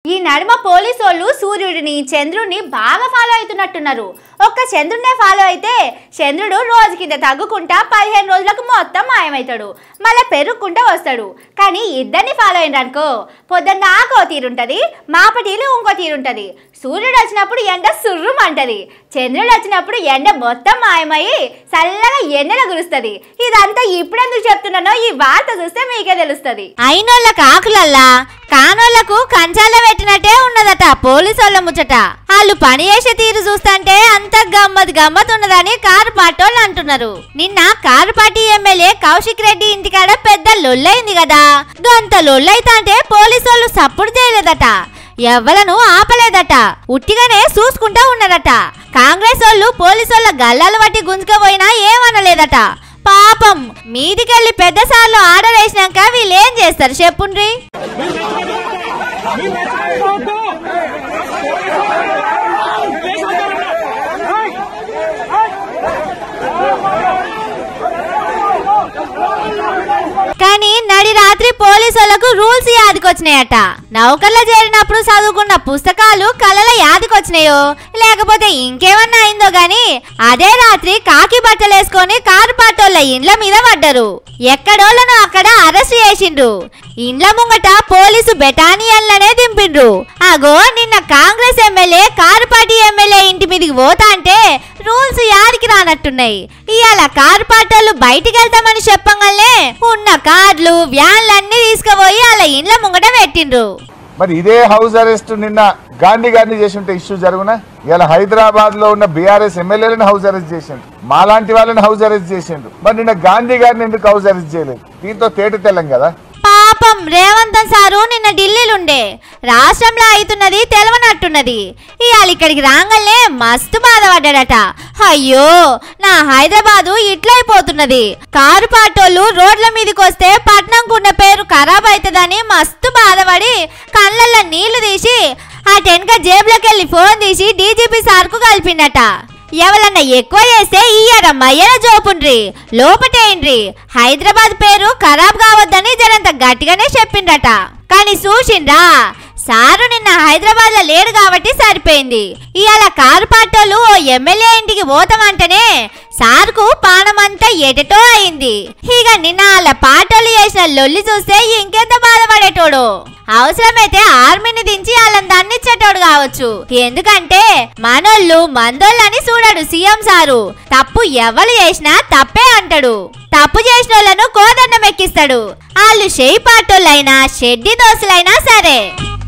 ఈ నడుమ పోలీసు వాళ్ళు సూర్యుడిని చంద్రుడిని బాగా ఫాలో అవుతున్నట్టున్నారు. ఒక్క చంద్రుడినే ఫాలో అయితే చంద్రుడు రోజు కింద తగ్గుకుంటా 15 రోజులకు మొత్తం మాయమవుతాడు, మళ్ళీ పెరుగుకుంటా వస్తాడు. కానీ ఇద్దరిని ఫాలో అయిననుకో పొద్దున్నాకో తీరుంటది, మాపటీలు ఇంకో తీరుంటది. సూర్యుడు వచ్చినప్పుడు ఎండ సుర్రుమంటది, చంద్రుడు వచ్చినప్పుడు ఎండ మొత్తం మాయమయ్యి చల్లగా ఎండల గురుస్తుంది. ఇదంతా ఇప్పుడెందుకు చెప్తున్నానో ఈ వార్త చూస్తే మీకే తెలుస్తుంది. అయినోళ్ళ కాకులల్లా కానోళ్లకు కంచాల పెట్టినట్టే ఉన్నదట పోలీసు వాళ్ళ ముచ్చట. వాళ్ళు పని చేసే తీరు చూస్తుంటే అంత గమ్మత్ ఉన్నదని కారు పాటోళ్ళు అంటున్నారు. నిన్న car party MLA Kaushik Reddy ఇంటికాడ పెద్ద లొల్లైంది కదా. గంత లొల్లైతా అంటే పోలీసు వాళ్ళు సపోర్ట్ చేయలేదట, ఎవ్వలను ఆపలేదట, ఉట్టిగానే చూసుకుంటా ఉన్నారట. కాంగ్రెస్ వాళ్ళు పోలీసు వాళ్ళ గల్లాలు బట్టి గుంజుకపోయినా ఏమనలేదట. పాపం మీదికెళ్ళి పెద్ద సార్లు ఆర్డర్ వేసినాక వీళ్ళు ఏం చేస్తారు చెప్పుండ్రి. కానీ నడి రాత్రి పోలీసులకు రూల్స్ యాదికొచ్చినాయట. నౌకర్లో చేరినప్పుడు చదువుకున్న పుస్తకాలు కళ్ళలో యాదికొచ్చినాయో లేకపోతే ఇంకేమన్నా అయిందో గాని అదే రాత్రి కాకి బట్టలు వేసుకొని కారు పాటోళ్ళ ఇండ్ల మీద పడ్డారు. ఎక్కడోళ్ళను అక్కడ అరెస్ట్ చేసిండ్రు. ఇండ్ల ముంగట పోలీసు బెటానియన్లనే దింపిండ్రు. అగో నిన్న Congress MLA car party MLA ఇంటి మీదకి పోతా అంటే రూల్స్ యాదికి రానట్టున్నాయి. ఇవాళ కారు పాటోళ్ళు బయటికి వెళ్తామని చెప్పంగానే ఉన్న కార్లు వ్యాన్లు అన్ని తీసుకుపోయి అలా ఇండ్ల ముంగట పెట్టిండ్రు. మరి ఇదే హౌస్ అరెస్ట్ నిన్న గాంధీ గారిని చేసి ఉంటే ఇష్యూ జరుగునా? ఇలా హైదరాబాద్ లో ఉన్న బీఆర్ఎస్ ఎమ్మెల్యేలను హౌస్ అరెస్ట్ చేసిండు, మాలాంటి వాళ్ళని హౌస్ అరెస్ట్ చేసిండు. మరి నిన్న గాంధీ గారిని ఎందుకు హౌస్ అరెస్ట్ చేయలేదు? దీంతో తేట తెల్లం కదా. పాపం రేవంత్ సారు నిన్న ఢిల్లీలుండే, రాష్ట్రంలో అవుతున్నది తెలవనట్టున్నది. ఇవాళ ఇక్కడికి రాగానే మస్తు బాధపడ్డాడట. అయ్యో నా హైదరాబాదు ఇట్లయిపోతున్నది, కారు పాటోళ్ళు రోడ్ల మీదకి వస్తే పట్నంకున్న పేరు ఖరాబ్ అవుతుందని మస్తు బాధపడి కళ్ళల్లో నీళ్లు తీసి ఆ టెన్క జేబులోకి వెళ్ళి ఫోన్ తీసి డీజీపీ సార్కు కలిపిండట. ఎవరన్నా ఎక్కువ చేస్తే ఇయ్యరమ్మయ్యన జోపుండ్రి, లోపటేయండ్రి, హైదరాబాద్ పేరు ఖరాబ్ కావద్దని జరంత గట్టిగానే చెప్పిండట. కానీ చూసిండ్రా సారు నిన్న హైదరాబాద్ లో లేడు కాబట్టి సరిపోయింది. ఇవాళ కారు పాటోళ్ళు ఓ ఎమ్మెల్యే ఇంటికి పోతామంటేనే సార్కు పానమంతా ఎటటో అయింది. ఇక నిన్న వాళ్ళ పాటోళ్ళు చేసిన లొల్లి చూస్తే ఇంకెంత బాధపడేటోడు. అవసరమైతే ఆర్మీని దించి వాళ్ళని దండించేటోడు కావచ్చు. ఎందుకంటే మనోళ్ళు మందోళ్ళని చూడడు సీఎం సారు. తప్పు ఎవరు చేసినా తప్పే అంటాడు, తప్పు చేసిన వాళ్ళను కోదండం ఎక్కిస్తాడు. వాళ్ళు షెయి పాటోళ్ళైనా షెడ్డి దోస్తులైనా సరే.